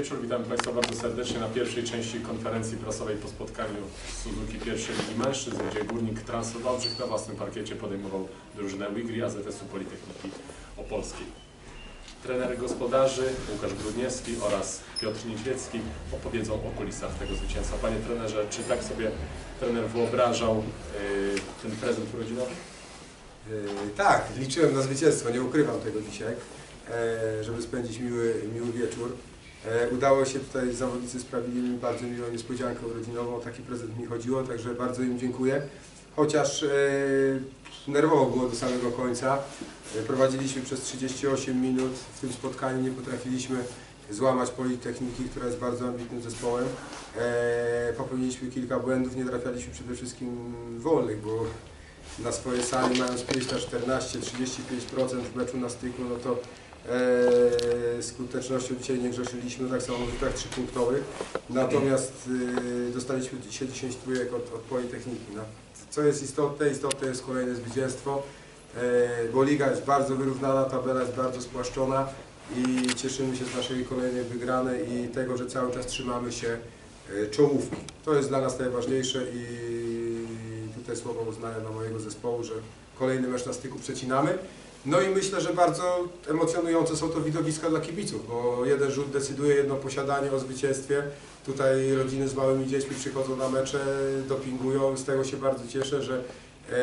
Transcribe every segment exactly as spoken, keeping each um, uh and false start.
wieczór, witam Państwa bardzo serdecznie na pierwszej części konferencji prasowej po spotkaniu Suzuki pierwszej Ligi Mężczyzn, gdzie Górnik Transfer Wałbrzych na własnym parkiecie podejmował drużynę Wigri A Z S-u Politechniki Opolskiej. Trener gospodarzy Łukasz Grudniewski oraz Piotr Niedźwiecki opowiedzą o kulisach tego zwycięstwa. Panie trenerze, czy tak sobie trener wyobrażał yy, ten prezent urodzinowy? Yy, tak, liczyłem na zwycięstwo, nie ukrywam tego dzisiaj, e, żeby spędzić miły, miły wieczór. E, udało się tutaj, zawodnicy sprawili mi bardzo miłą niespodziankę urodzinową, taki prezent mi chodziło, także bardzo im dziękuję. Chociaż e, nerwowo było do samego końca. E, prowadziliśmy przez trzydzieści osiem minut, w tym spotkaniu nie potrafiliśmy złamać Politechniki, która jest bardzo ambitnym zespołem. E, popełniliśmy kilka błędów, nie trafialiśmy przede wszystkim wolnych, bo na swojej sali mając pięć na czternaście, trzydzieści pięć procent w meczu na styku, no to e, skutecznością dzisiaj nie grzeszyliśmy, tak samo w rzutach trzypunktowych. Natomiast e, dostaliśmy dzisiaj dziesięć trójek od, od Politechniki. No, co jest istotne? Istotne jest kolejne zwycięstwo, e, bo liga jest bardzo wyrównana, tabela jest bardzo spłaszczona i cieszymy się z naszej kolejnej wygranej i tego, że cały czas trzymamy się e, czołówki. To jest dla nas najważniejsze i te słowa uznania dla mojego zespołu, że kolejny mecz na styku przecinamy. No i myślę, że bardzo emocjonujące są to widowiska dla kibiców, bo jeden rzut decyduje jedno posiadanie o zwycięstwie. Tutaj rodziny z małymi dziećmi przychodzą na mecze, dopingują. Z tego się bardzo cieszę, że e,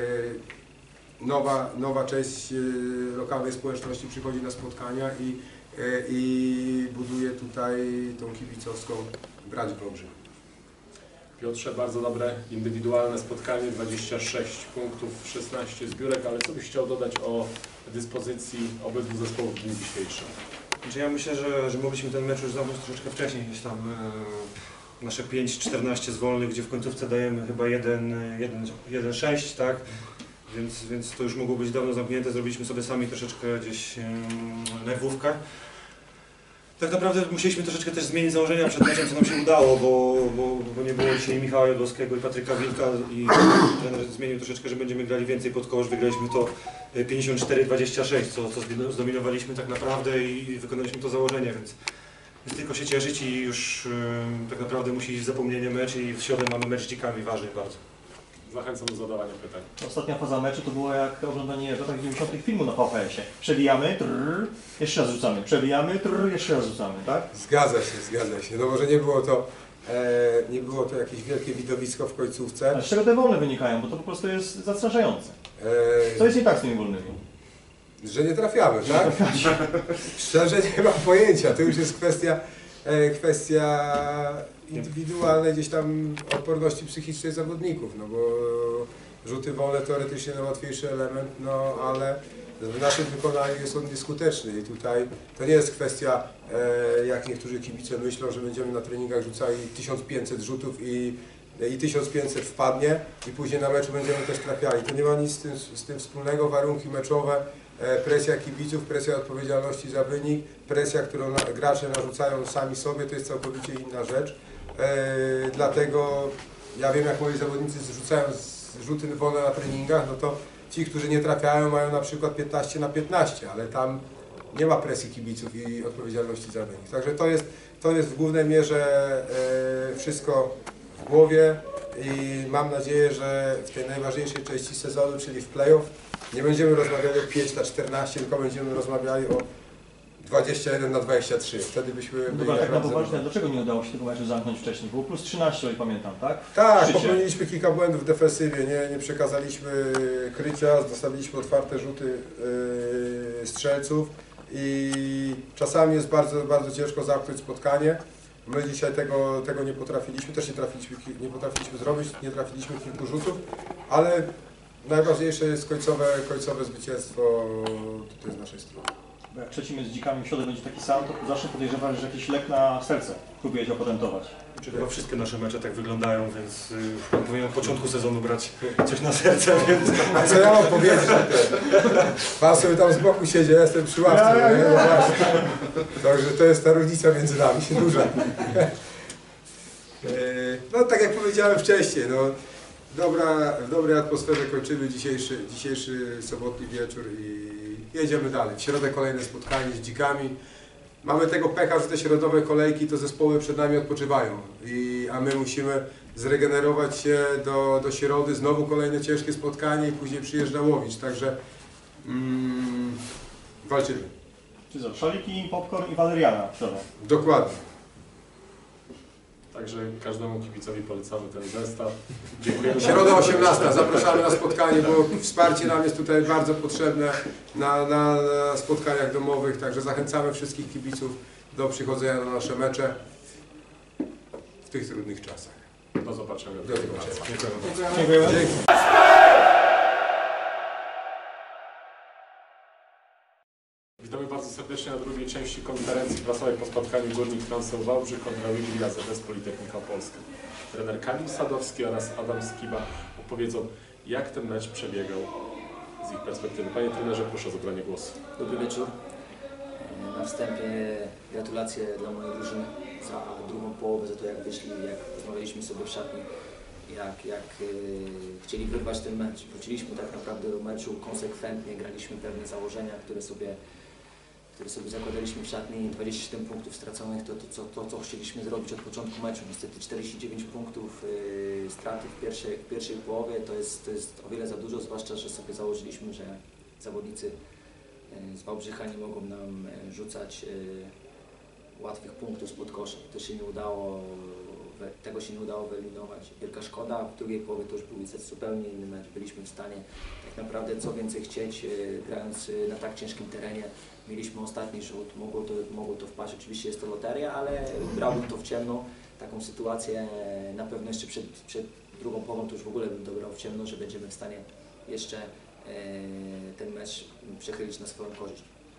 nowa, nowa część e, lokalnej społeczności przychodzi na spotkania i, e, i buduje tutaj tą kibicowską brać w Wałbrzychu. Piotrze, bardzo dobre indywidualne spotkanie, dwadzieścia sześć punktów, szesnaście zbiórek, ale co byś chciał dodać o dyspozycji obydwu zespołów w dniu dzisiejszym? Znaczy ja myślę, że, że mogliśmy ten mecz już zamknąć troszeczkę wcześniej niż tam e, nasze pięć czternaście z wolnych, gdzie w końcówce dajemy chyba jeden sześć, tak? Więc, więc to już mogło być dawno zamknięte, zrobiliśmy sobie sami troszeczkę gdzieś e, nerwówkę. Tak naprawdę musieliśmy troszeczkę też zmienić założenia przed meczem, co nam się udało, bo, bo, bo nie było dzisiaj Michała Jodłowskiego i Patryka Wilka i trener zmienił troszeczkę, że będziemy grali więcej pod kosz. Wygraliśmy to pięćdziesiąt cztery dwadzieścia sześć, co, co zdominowaliśmy tak naprawdę i wykonaliśmy to założenie, więc, więc tylko się cieszyć i już yy, tak naprawdę musi iść w zapomnienie mecz i w środę mamy mecz z dzikami, ważny bardzo. Zachęcam do zadawania pytań. Ostatnia faza meczu to było jak oglądanie w latach dziewięćdziesiątych filmu na V H S-ie. Przebijamy, trrr, jeszcze raz rzucamy, przebijamy, trrr, jeszcze raz rzucamy, tak? Zgadza się, zgadza się. No może nie było to, e, nie było to jakieś wielkie widowisko w końcówce. Ale z czego te wolne wynikają, bo to po prostu jest zastraszające. E, Co jest nie tak z tymi wolnymi? Że nie trafiamy, tak? Szczerze nie mam pojęcia, to już jest kwestia, e, kwestia indywidualnej gdzieś tam odporności psychicznej zawodników, no bo rzuty wolne teoretycznie najłatwiejszy element, no ale w naszym wykonaniu jest on nieskuteczny i tutaj to nie jest kwestia, e, jak niektórzy kibice myślą, że będziemy na treningach rzucali tysiąc pięćset rzutów i, i tysiąc pięćset wpadnie i później na meczu będziemy też trafiali. To nie ma nic z tym, z tym wspólnego, warunki meczowe, e, presja kibiców, presja odpowiedzialności za wynik, presja, którą na, gracze narzucają sami sobie, to jest całkowicie inna rzecz. E, dlatego ja wiem, jak moi zawodnicy zrzucają rzuty wolne na treningach, no to ci, którzy nie trafiają, mają na przykład piętnaście na piętnaście, ale tam nie ma presji kibiców i odpowiedzialności za wynik. Także to jest, to jest w głównej mierze e, wszystko w głowie i mam nadzieję, że w tej najważniejszej części sezonu, czyli w playoff, nie będziemy rozmawiali o pięć na czternaście, tylko będziemy rozmawiali o dwadzieścia jeden na dwadzieścia trzy. Wtedy byśmy byli Dobra, tak na naprawdę poważnie, dlaczego nie udało się tego meczu zamknąć wcześniej? Było plus trzynaście, o ile pamiętam, tak? Tak, popełniliśmy kilka błędów w defensywie, nie, nie przekazaliśmy krycia, zostawiliśmy otwarte rzuty yy, strzelców i czasami jest bardzo, bardzo ciężko zamknąć spotkanie. My dzisiaj tego, tego nie potrafiliśmy, też nie, trafiliśmy, nie potrafiliśmy zrobić, nie trafiliśmy kilku rzutów, ale najważniejsze jest końcowe, końcowe zwycięstwo tutaj z naszej strony. Bo jak trzeci mecz z dzikami w środę będzie taki sam, to zawsze podejrzewam, że jakiś lek na serce próbujecie opatentować. Czy chyba wszystkie nasze mecze tak wyglądają, więc yy, powinien od początku sezonu brać coś na serce, więc... A co ja mam powiedzieć? Pan sobie tam z boku siedzi, ja jestem przy ławce. Ja, ja, ja. Także to jest ta różnica między nami, duża. No tak jak powiedziałem wcześniej, no, dobra, w dobrej atmosferze kończymy dzisiejszy, dzisiejszy sobotni wieczór i jedziemy dalej. W środę kolejne spotkanie z dzikami. mamy tego pecha, że te środowe kolejki to zespoły przed nami odpoczywają, I, a my musimy zregenerować się do, do środy, znowu kolejne ciężkie spotkanie i później przyjeżdża Łowicz, także mm, walczymy. Czy co, szaliki, popcorn i waleriana w środę. Dokładnie. Także każdemu kibicowi polecamy ten zestaw. Dziękujemy. Środa osiemnasta, zapraszamy na spotkanie, bo wsparcie nam jest tutaj bardzo potrzebne na, na, na spotkaniach domowych, także zachęcamy wszystkich kibiców do przychodzenia na nasze mecze w tych trudnych czasach. Do zobaczenia. Do zobaczenia. Dziękujemy. Dzięki. Witamy bardzo serdecznie na drugiej części konferencji prasowej po spotkaniu Górnik Transel Wałbrzych kontra Wiglia Z S Politechnika Polska. Trener Kamil Sadowski oraz Adam Skiba opowiedzą, jak ten mecz przebiegał z ich perspektywy. Panie trenerze, proszę o zabranie głosu. Dobry wieczór. Na wstępie gratulacje dla mojej drużyny za drugą połowę, za to jak wyszli, jak rozmawialiśmy sobie w szatni, jak, jak yy, chcieli wyrwać ten mecz. Wróciliśmy tak naprawdę do meczu konsekwentnie, graliśmy pewne założenia, które sobie, które sobie zakładaliśmy w szatni. dwadzieścia siedem punktów straconych to, to, to, to co chcieliśmy zrobić od początku meczu. Niestety czterdzieści dziewięć punktów yy, straty w pierwszej, w pierwszej połowie to jest, to jest o wiele za dużo, zwłaszcza, że sobie założyliśmy, że zawodnicy z Wałbrzycha nie mogą nam rzucać łatwych punktów spod kosza. To się nie udało, tego się nie udało wyeliminować. Wielka szkoda. W drugiej połowie to już był zupełnie inny mecz. Byliśmy w stanie tak naprawdę co więcej chcieć, grając na tak ciężkim terenie. Mieliśmy ostatni rzut, mogło to, mogło to wpaść. Oczywiście jest to loteria, ale brałbym to w ciemno. Taką sytuację na pewno jeszcze przed, przed drugą połową to już w ogóle bym dobrał w ciemno, że będziemy w stanie jeszcze ten mecz przechylić na swoją korzyść.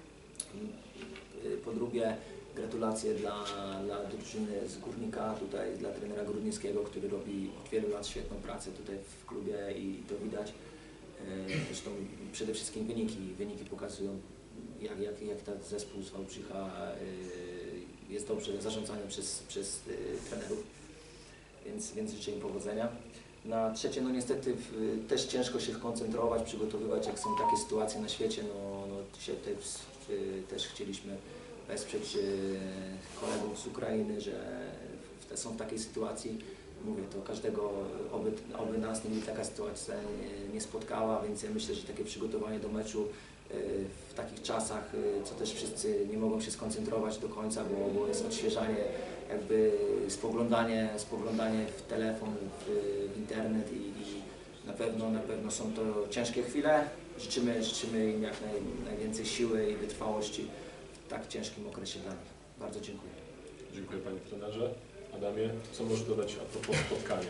Po drugie, gratulacje dla, dla drużyny z Górnika, tutaj dla trenera Grudnickiego, który robi od wielu lat świetną pracę tutaj w klubie i to widać. Zresztą przede wszystkim wyniki, wyniki pokazują, jak, jak, jak ten zespół z Wałbrzycha jest dobrze zarządzany przez, przez trenerów, więc, więc życzę im powodzenia. Na trzecie, no niestety w, też ciężko się koncentrować, przygotowywać, jak są takie sytuacje na świecie. No, no dzisiaj tutaj w, w, też chcieliśmy wesprzeć e, kolegów z Ukrainy, że w te, są w takiej sytuacji. Mówię, to każdego, oby, oby nas nie, taka sytuacja nie, nie spotkała, więc ja myślę, że takie przygotowanie do meczu e, w takich czasach, e, co też wszyscy nie mogą się skoncentrować do końca, bo, bo jest odświeżanie, jakby spoglądanie, spoglądanie w telefon, w, w internet i, i na pewno, na pewno są to ciężkie chwile. Życzymy, życzymy im jak naj, najwięcej siły i wytrwałości w tak ciężkim okresie dla nich. Bardzo dziękuję. Dziękuję panie trenerze. Adamie, co możesz dodać a propos spotkania?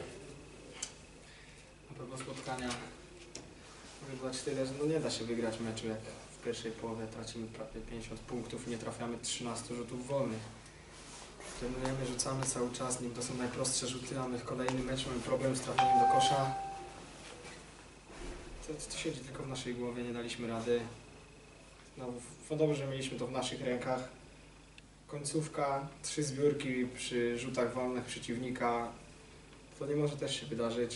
A propos spotkania, mogę dodać tyle, że no nie da się wygrać meczu, jak w pierwszej połowie tracimy prawie pięćdziesiąt punktów i nie trafiamy trzynastu rzutów wolnych. Trenujemy, rzucamy cały czas, nim to są najprostsze rzuty, a my w kolejnym meczu mamy problem z trafieniem do kosza. To, to siedzi tylko w naszej głowie, nie daliśmy rady. No, no dobrze, że mieliśmy to w naszych rękach. Końcówka, trzy zbiórki przy rzutach wolnych przeciwnika, to nie może też się wydarzyć.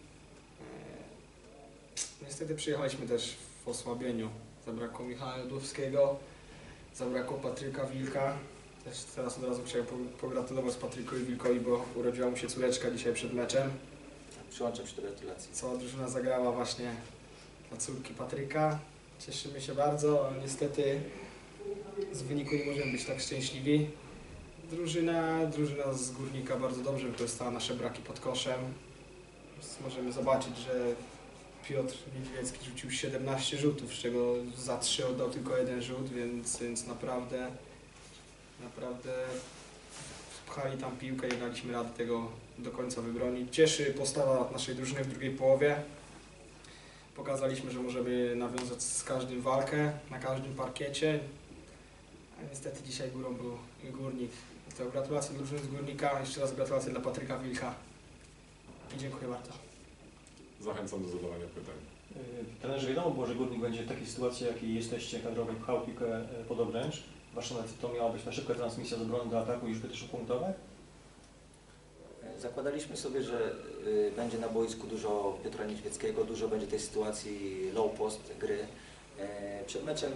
Eee, niestety przyjechaliśmy też w osłabieniu. Zabrakło Michała Jodłowskiego, zabrakło Patryka Wilka. Też teraz od razu chciałem pogratulować Patrykowi Wilkowi, bo urodziła mu się córeczka dzisiaj przed meczem. Przyłączam się do gratulacji. Cała drużyna zagrała właśnie dla córki Patryka. Cieszymy się bardzo, ale niestety z wyniku nie możemy być tak szczęśliwi. Drużyna, drużyna z Górnika bardzo dobrze wykorzystała nasze braki pod koszem. Możemy zobaczyć, że Piotr Niedźwiecki rzucił siedemnaście rzutów, z czego za trzy oddał tylko jeden rzut, więc, więc naprawdę, naprawdę pchali tam piłkę i daliśmy radę tego do końca wybronić. Cieszy postawa naszej drużyny w drugiej połowie. Pokazaliśmy, że możemy nawiązać z każdym walkę, na każdym parkiecie. A niestety dzisiaj górą był Górnik. To gratulacje dla drużyny z Górnika, jeszcze raz gratulacje dla Patryka Wilka. I dziękuję bardzo. Zachęcam do zadawania pytań. Trenerze, wiadomo było, że Górnik będzie w takiej sytuacji, w jakiej jesteście, kadrowej pchał piłkę pod obręcz. Waszą to miała być ta szybka transmisja z obrony do ataku i rzut też punktowe? Zakładaliśmy sobie, że y, będzie na boisku dużo Piotra Niedźwieckiego, dużo będzie tej sytuacji low post gry. E, przed meczem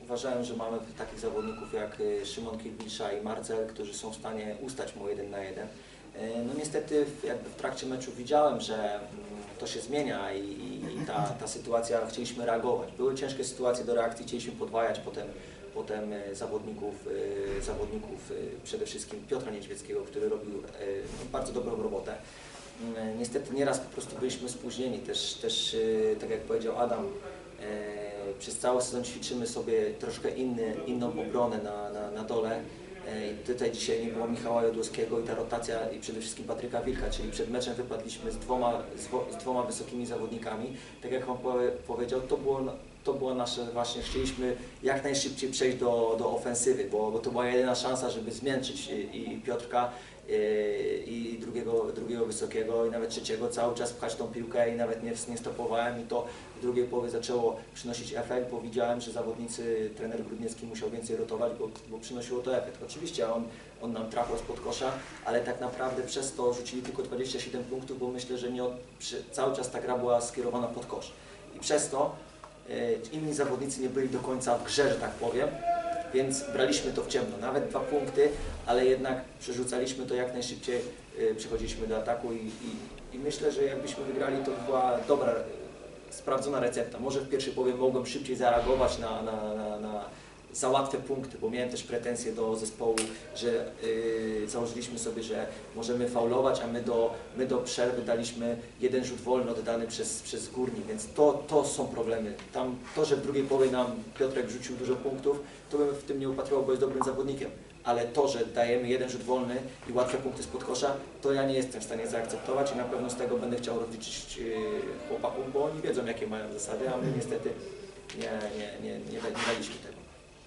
uważałem, że mamy takich zawodników jak Szymon Kilbisza i Marcel, którzy są w stanie ustać mu jeden na jeden. No niestety jakby w trakcie meczu widziałem, że to się zmienia i, i, i ta, ta sytuacja, chcieliśmy reagować. Były ciężkie sytuacje do reakcji, chcieliśmy podwajać potem, potem zawodników, zawodników, przede wszystkim Piotra Niedźwieckiego, który robił bardzo dobrą robotę. Niestety nieraz po prostu byliśmy spóźnieni, też, też tak jak powiedział Adam, przez cały sezon ćwiczymy sobie troszkę inny, inną obronę na, na, na dole. I tutaj dzisiaj nie było Michała Jodłowskiego i ta rotacja i przede wszystkim Patryka Wilka, czyli przed meczem wypadliśmy z dwoma, z, z dwoma wysokimi zawodnikami. Tak jak Wam powie, powiedział, to było, to było nasze właśnie, chcieliśmy jak najszybciej przejść do, do ofensywy, bo, bo to była jedyna szansa, żeby zmiękczyć i, i Piotrka i drugiego, drugiego wysokiego i nawet trzeciego, cały czas pchać tą piłkę i nawet nie, nie stopowałem i to w drugiej połowie zaczęło przynosić efekt, bo widziałem, że zawodnicy, trener Grudniecki musiał więcej rotować, bo, bo przynosiło to efekt. Oczywiście on, on nam trafiał spod kosza, ale tak naprawdę przez to rzucili tylko dwadzieścia siedem punktów, bo myślę, że nie od, przy, cały czas ta gra była skierowana pod kosz. I przez to e, inni zawodnicy nie byli do końca w grze, że tak powiem. Więc braliśmy to w ciemno, nawet dwa punkty, ale jednak przerzucaliśmy to jak najszybciej, yy, przechodziliśmy do ataku i, i, i myślę, że jakbyśmy wygrali, to by była dobra, yy, sprawdzona recepta. Może w pierwszej połowie mogłem szybciej zareagować na, na, na, na za łatwe punkty, bo miałem też pretensje do zespołu, że yy, założyliśmy sobie, że możemy faulować, a my do, my do przerwy daliśmy jeden rzut wolny oddany przez, przez Górnik, więc to, to są problemy. Tam to, że w drugiej połowie nam Piotrek rzucił dużo punktów, to bym w tym nie upatrywał, bo jest dobrym zawodnikiem. Ale to, że dajemy jeden rzut wolny i łatwe punkty spod kosza, to ja nie jestem w stanie zaakceptować i na pewno z tego będę chciał rozliczyć yy, chłopaków, bo oni wiedzą, jakie mają zasady, a my niestety nie, nie, nie, nie, nie daliśmy tego.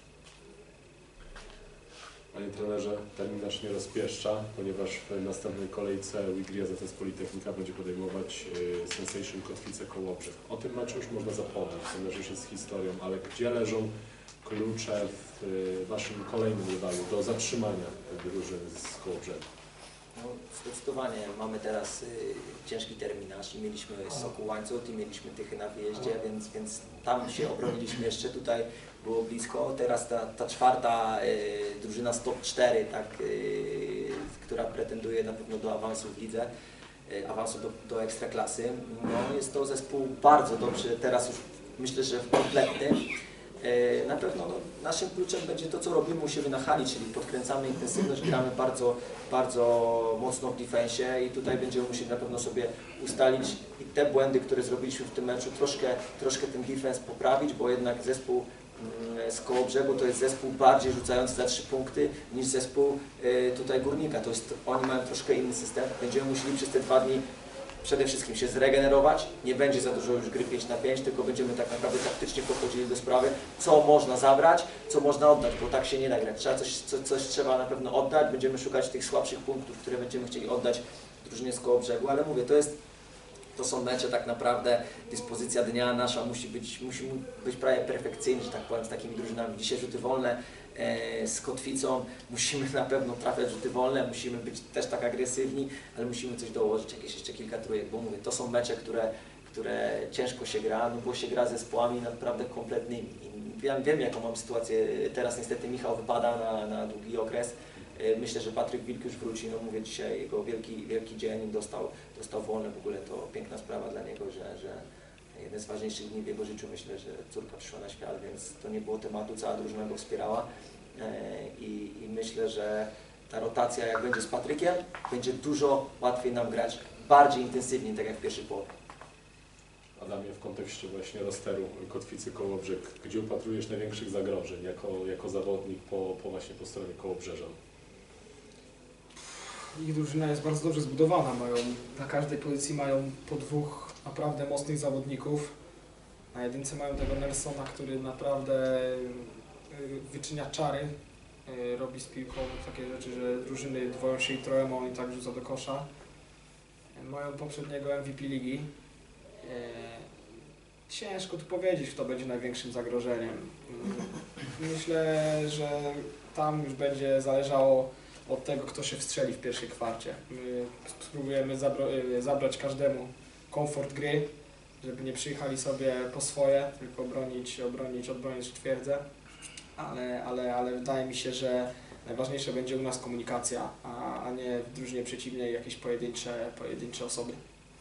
Panie trenerze, terminarz nie rozpieszcza, ponieważ w następnej kolejce Wigry A Z S Politechnika będzie podejmować y, Sensation Kotwice Kołobrzeg. O tym meczu już można zapomnieć, ten mecz już jest historią, ale gdzie leżą klucze w y, Waszym kolejnym rywalu do zatrzymania tej drużyny z Kołobrzegu? No, zdecydowanie mamy teraz y, ciężki terminarz i mieliśmy Sokół Łańcut i mieliśmy Tychy na wyjeździe, więc, więc tam się obroniliśmy jeszcze, tutaj było blisko. Teraz ta, ta czwarta y, drużyna z top cztery, tak, y, która pretenduje na pewno do awansu w lidze, y, awansu do, do Ekstraklasy. No, jest to zespół bardzo dobrze, teraz już myślę, że kompletny. Na pewno no, naszym kluczem będzie to, co robimy u siebie na hali, czyli podkręcamy intensywność, gramy bardzo, bardzo mocno w defensie i tutaj będziemy musieli na pewno sobie ustalić i te błędy, które zrobiliśmy w tym meczu, troszkę, troszkę ten defense poprawić, bo jednak zespół z Kołobrzegu to jest zespół bardziej rzucający za trzy punkty niż zespół tutaj Górnika. To jest, oni mają troszkę inny system. Będziemy musieli przez te dwa dni przede wszystkim się zregenerować, nie będzie za dużo już gry pięć na pięć, tylko będziemy tak naprawdę taktycznie podchodzili do sprawy, co można zabrać, co można oddać, bo tak się nie da grać. Trzeba coś, co, coś trzeba na pewno oddać, będziemy szukać tych słabszych punktów, które będziemy chcieli oddać drużynie z Kołobrzegu, ale mówię, to jest, to są mecze tak naprawdę, dyspozycja dnia nasza musi być, musi być prawie perfekcyjna, że tak powiem, z takimi drużynami. Dzisiaj rzuty wolne e, z Kotwicą, musimy na pewno trafiać rzuty wolne, musimy być też tak agresywni, ale musimy coś dołożyć, jakieś jeszcze kilka trójek, bo mówię, to są mecze, które, które ciężko się gra, no bo się gra z zespołami naprawdę kompletnymi. I ja wiem, jaką mam sytuację, teraz niestety Michał wypada na, na długi okres. Myślę, że Patryk Wilk już wróci, no mówię, dzisiaj jego wielki, wielki dzień, dostał, dostał wolne, w ogóle to piękna sprawa dla niego, że, że jeden z ważniejszych dni w jego życiu, myślę, że córka przyszła na świat, więc to nie było tematu, cała drużyna go wspierała i, i myślę, że ta rotacja jak będzie z Patrykiem, będzie dużo łatwiej nam grać, bardziej intensywnie, tak jak w pierwszej połowie. Adamie, w kontekście właśnie rosteru Kotwicy Kołobrzeg, gdzie upatrujesz największych zagrożeń jako, jako zawodnik po, po właśnie po stronie Kołobrzeża? Ich drużyna jest bardzo dobrze zbudowana, mają, na każdej pozycji mają po dwóch naprawdę mocnych zawodników. Na jedynce mają tego Nelsona, który naprawdę wyczynia czary, robi z piłką takie rzeczy, że drużyny dwoją się i troją, a on i tak rzuca do kosza. Mają poprzedniego M V P ligi. Ciężko tu powiedzieć, kto będzie największym zagrożeniem. Myślę, że tam już będzie zależało od tego, kto się wstrzeli w pierwszej kwarcie. My spróbujemy zabrać każdemu komfort gry, żeby nie przyjechali sobie po swoje, tylko obronić, obronić, odbronić twierdzę. ale, ale, ale wydaje mi się, że najważniejsza będzie u nas komunikacja, a, a nie w drużynie przeciwnej jakieś pojedyncze, pojedyncze osoby.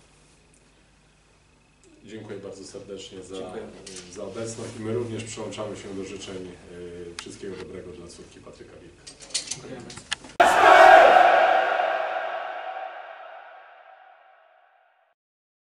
Dziękuję bardzo serdecznie za, Dziękuję. za obecność i my również przyłączamy się do życzeń y, wszystkiego dobrego dla córki Patryka Wilka. Dziękujemy.